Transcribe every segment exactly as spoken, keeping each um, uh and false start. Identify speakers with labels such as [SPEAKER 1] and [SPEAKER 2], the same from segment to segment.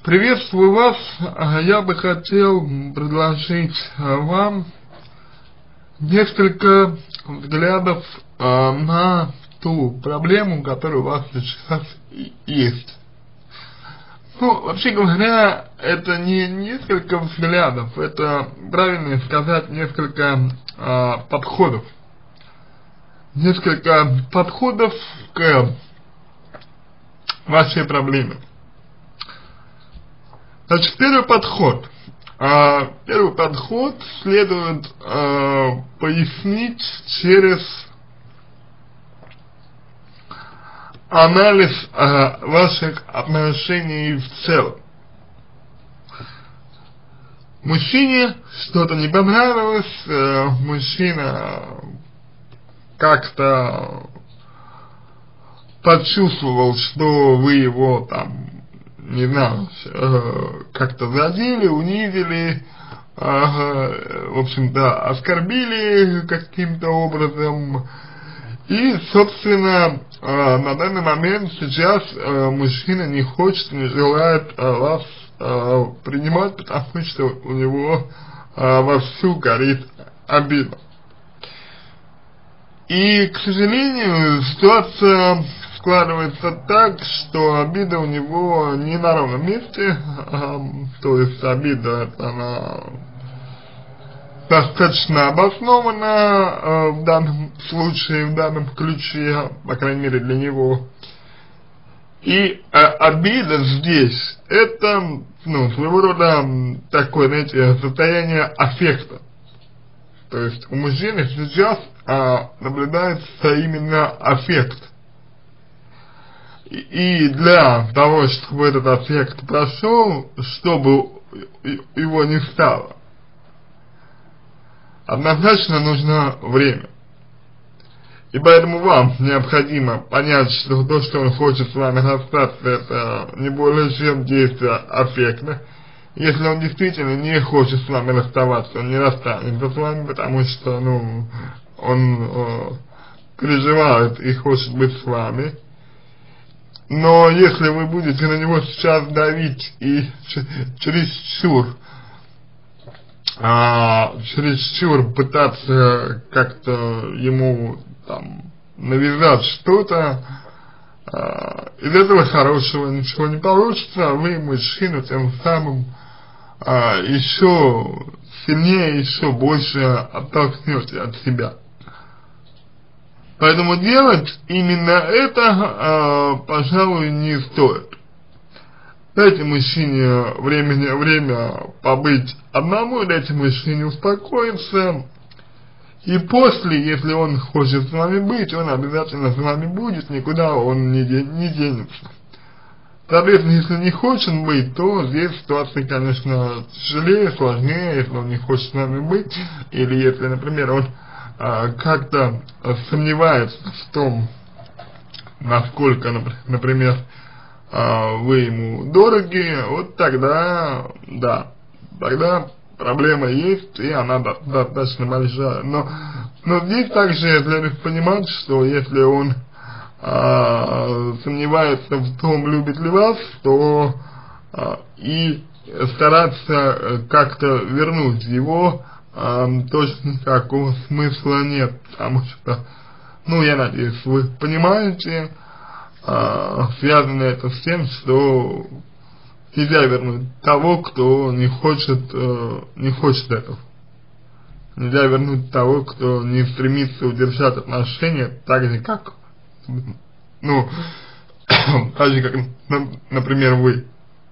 [SPEAKER 1] Приветствую вас. Я бы хотел предложить вам несколько взглядов на ту проблему, которая у вас сейчас есть. Ну, вообще говоря, это не несколько взглядов, это, правильно сказать, несколько э, подходов. Несколько подходов к вашей проблеме. Значит, первый подход. Э, первый подход следует э, пояснить через анализ э, ваших отношений в целом. Мужчине что-то не понравилось, э, мужчина как-то почувствовал, что вы его там, не знаю, э, как-то задели, унизили, э, в общем-то, оскорбили каким-то образом. И, собственно, э, на данный момент сейчас э, мужчина не хочет, не желает э, вас э, принимать, потому что у него э, вовсю горит обида. И, к сожалению, ситуация складывается так, что обида у него не на ровном месте, э, то есть обида, она достаточно обоснована э, в данном случае, в данном ключе, по крайней мере для него. И э, обида здесь, это, ну, своего рода такое, знаете, состояние аффекта. То есть у мужчины сейчас э, наблюдается именно аффект. И, и для того, чтобы этот аффект прошел, чтобы его не стало, однозначно нужно время. И поэтому вам необходимо понять, что то, что он хочет с вами расстаться, это не более чем действие аффекта. Если он действительно не хочет с вами расставаться, он не расстанется с вами, потому что, ну, он э, переживает и хочет быть с вами. Но если вы будете на него сейчас давить и чересчур А, чересчур пытаться как-то ему там навязать что-то, а, из этого хорошего ничего не получится, вы мужчину тем самым а, еще сильнее, еще больше оттолкнете от себя. Поэтому делать именно это, а, пожалуй, не стоит. Дайте мужчине время, время побыть одному, дайте мужчине успокоиться. И после, если он хочет с вами быть, он обязательно с вами будет, никуда он не, де, не денется. Соответственно, если не хочет быть, то здесь ситуация, конечно, тяжелее, сложнее, если он не хочет с вами быть. Или если, например, он а, как-то сомневается в том, насколько, например, вы ему дороги, вот тогда, да, тогда проблема есть, и она достаточно большая. Но, но здесь также следует понимать, что если он а, сомневается в том, любит ли вас, то а, и стараться как-то вернуть его а, точно никакого смысла нет, потому что, ну, я надеюсь, вы понимаете, А, связано это с тем, что нельзя вернуть того, кто не хочет, э, не хочет этого. Нельзя вернуть того, кто не стремится удержать отношения, так же как, ну, так же как, например, вы.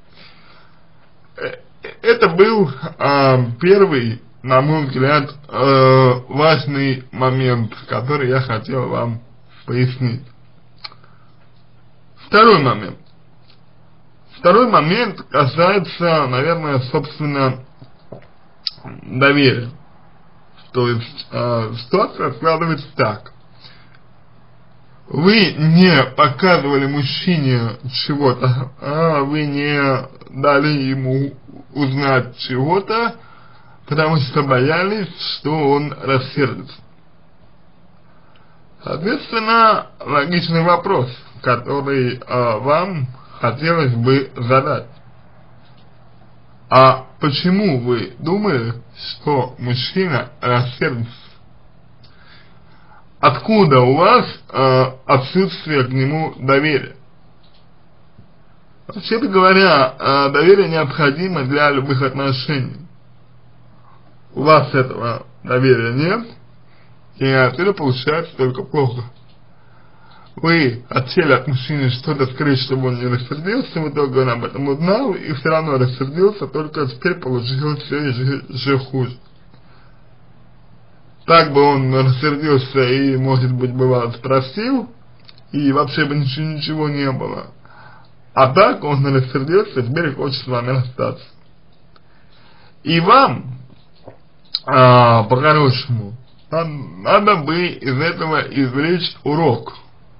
[SPEAKER 1] Это был э, первый, на мой взгляд, э, важный момент, который я хотел вам пояснить. Второй момент. Второй момент касается, наверное, собственно, доверия. То есть э, ситуация складывается так. Вы не показывали мужчине чего-то, а вы не дали ему узнать чего-то, потому что боялись, что он рассердится. Соответственно, логичный вопрос, который э, вам хотелось бы задать. А почему вы думали, что мужчина рассердится? Откуда у вас э, отсутствие к нему доверия? Вообще-то говоря, э, доверие необходимо для любых отношений. У вас этого доверия нет, и отсюда получается только плохо. Вы хотели от мужчины что-то скрыть, чтобы он не рассердился, в итоге он об этом узнал и все равно рассердился, только теперь получилось все еще, еще хуже. Так бы он рассердился и, может быть, бывало, спросил, и вообще бы ничего, ничего не было. А так он рассердился, теперь хочет с вами расстаться. И вам, а, по-хорошему, надо бы из этого извлечь урок.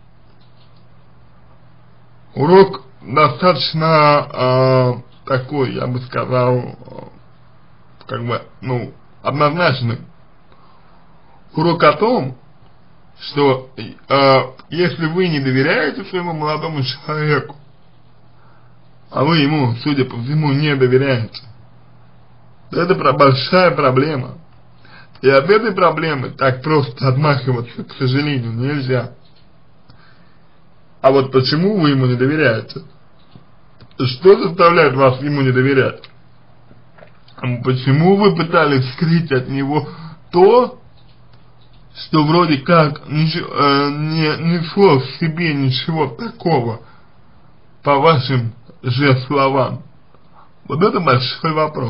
[SPEAKER 1] Урок достаточно э, такой, я бы сказал, как бы, ну, однозначный. Урок о том, что э, если вы не доверяете своему молодому человеку, а вы ему, судя по всему, не доверяете, то это большая проблема. И от этой проблемы так просто отмахиваться, к сожалению, нельзя. А вот почему вы ему не доверяете? Что заставляет вас ему не доверять? Почему вы пытались скрыть от него то, что вроде как ничего, э, не несло в себе ничего такого, по вашим же словам? Вот это большой вопрос.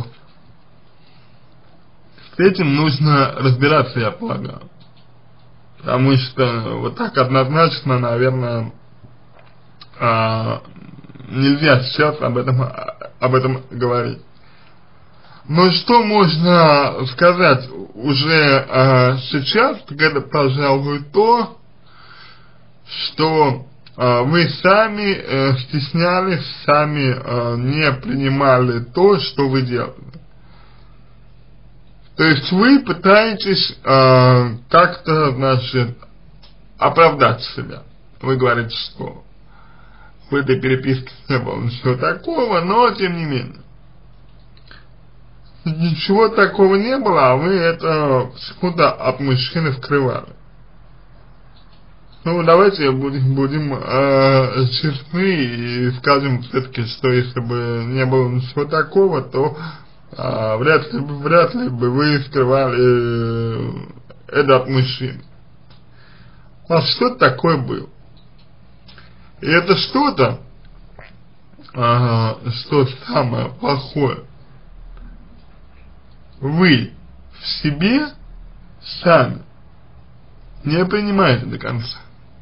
[SPEAKER 1] С этим нужно разбираться, я полагаю. Потому что вот так однозначно, наверное, а, нельзя сейчас об этом, об этом говорить. Но что можно сказать уже а, сейчас, так это, пожалуй, то, что а, вы сами а, стеснялись, сами а, не принимали то, что вы делали. То есть вы пытаетесь а, как-то, значит, оправдать себя. Вы говорите, что в этой переписке не было ничего такого, но тем не менее. Ничего такого не было, а вы это почему-то от мужчины скрывали. Ну, давайте будем, будем э, честны и скажем все-таки, что если бы не было ничего такого, то э, вряд ли, вряд ли бы вы скрывали это от мужчин. А что-то такое было. И это что-то, э, что самое плохое, вы в себе сами не принимаете до конца.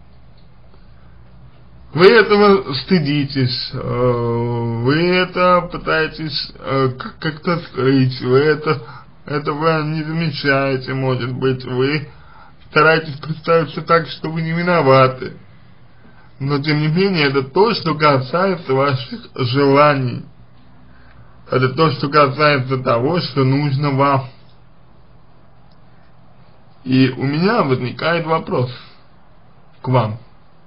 [SPEAKER 1] Вы этого стыдитесь, вы это пытаетесь как-то скрыть, вы это, этого не замечаете, может быть, вы стараетесь представиться так, что вы не виноваты. Но тем не менее, это то, что касается ваших желаний. Это то, что касается того, что нужно вам. И у меня возникает вопрос к вам.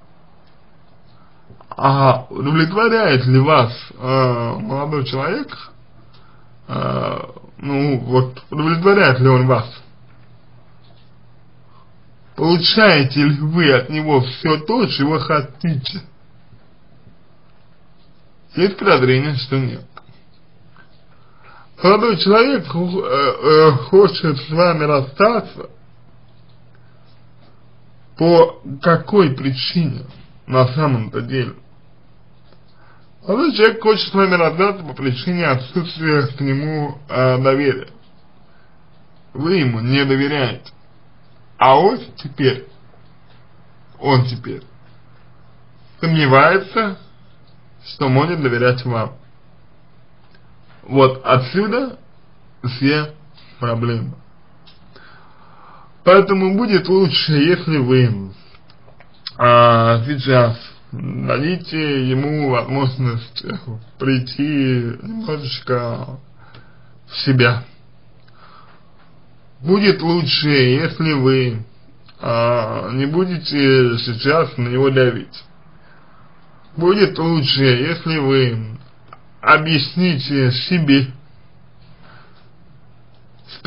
[SPEAKER 1] А удовлетворяет ли вас э, молодой человек, э, ну вот, удовлетворяет ли он вас? Получаете ли вы от него все то, чего хотите? Есть подозрение, что нет. Молодой человек э, э, хочет с вами расстаться по какой причине на самом-то деле? Молодой человек хочет с вами расстаться по причине отсутствия к нему э, доверия. Вы ему не доверяете. А он теперь, он теперь сомневается, что может доверять вам. Вот отсюда все проблемы. Поэтому будет лучше, если вы а, сейчас дадите ему возможность прийти немножечко в себя. Будет лучше, если вы а, не будете сейчас на него давить. Будет лучше, если вы объясните себе,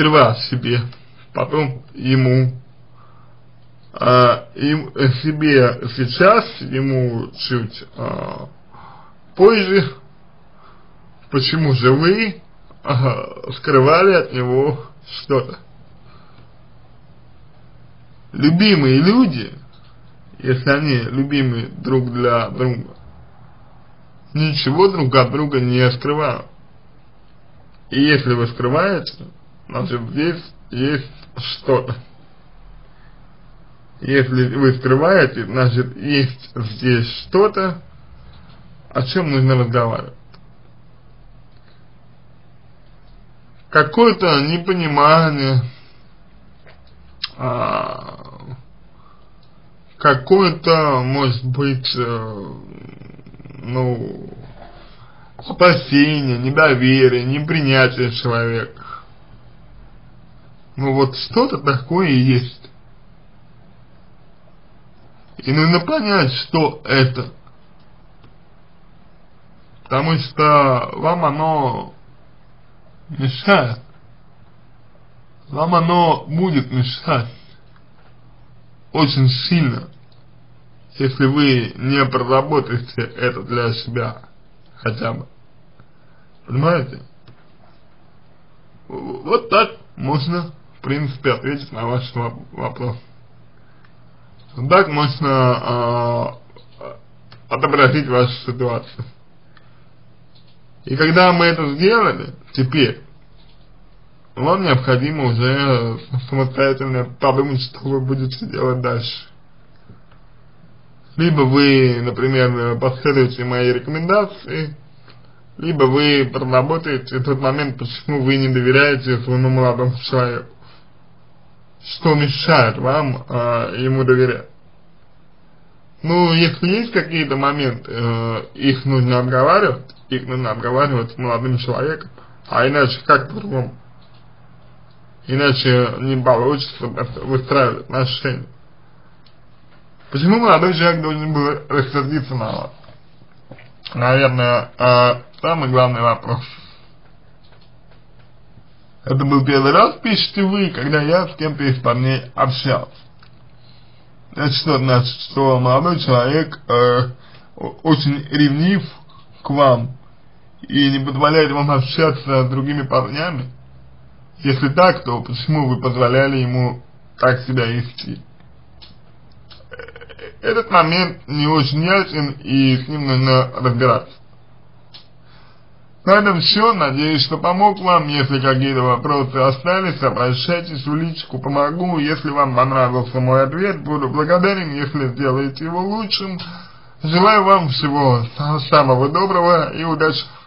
[SPEAKER 1] сперва себе, потом ему, а, им, себе сейчас, ему чуть а, позже. Почему же вы а, скрывали от него что-то? Любимые люди, если они любимы друг для друга, ничего друг от друга не скрывают. И если вы скрываете, значит здесь есть что-то. Если вы скрываете, значит есть здесь что-то, о чем нужно разговаривать. Какое-то непонимание, а, какое-то, может быть, э, ну, опасение, недоверие, непринятие человека. Ну вот что-то такое и есть. И нужно понять, что это. Потому что вам оно мешает. Вам оно будет мешать очень сильно, если вы не проработаете это для себя хотя бы. Понимаете? Вот так можно, в принципе, ответить на ваш вопрос. Так можно э, отобразить вашу ситуацию. И когда мы это сделали, теперь вам необходимо уже самостоятельно подумать, что вы будете делать дальше. Либо вы, например, последуете моей рекомендации, либо вы проработаете тот момент, почему вы не доверяете своему молодому человеку. Что мешает вам э, ему доверять. Ну, если есть какие-то моменты, э, их нужно обговаривать, их нужно обговаривать с молодым человеком, а иначе как по-другому? Иначе не получится выстраивать отношения. Почему молодой человек должен был рассердиться на вас? Наверное, э, самый главный вопрос. Это был первый раз, пишете вы, когда я с кем-то из парней общался. Это что значит, что молодой человек э, очень ревнив к вам и не позволяет вам общаться с другими парнями? Если так, то почему вы позволяли ему так себя вести? Этот момент не очень ясен, и с ним нужно разбираться. На этом все. Надеюсь, что помог вам. Если какие-то вопросы остались, обращайтесь в личку, помогу. Если вам понравился мой ответ, буду благодарен, если сделаете его лучшим. Желаю вам всего самого доброго и удачи.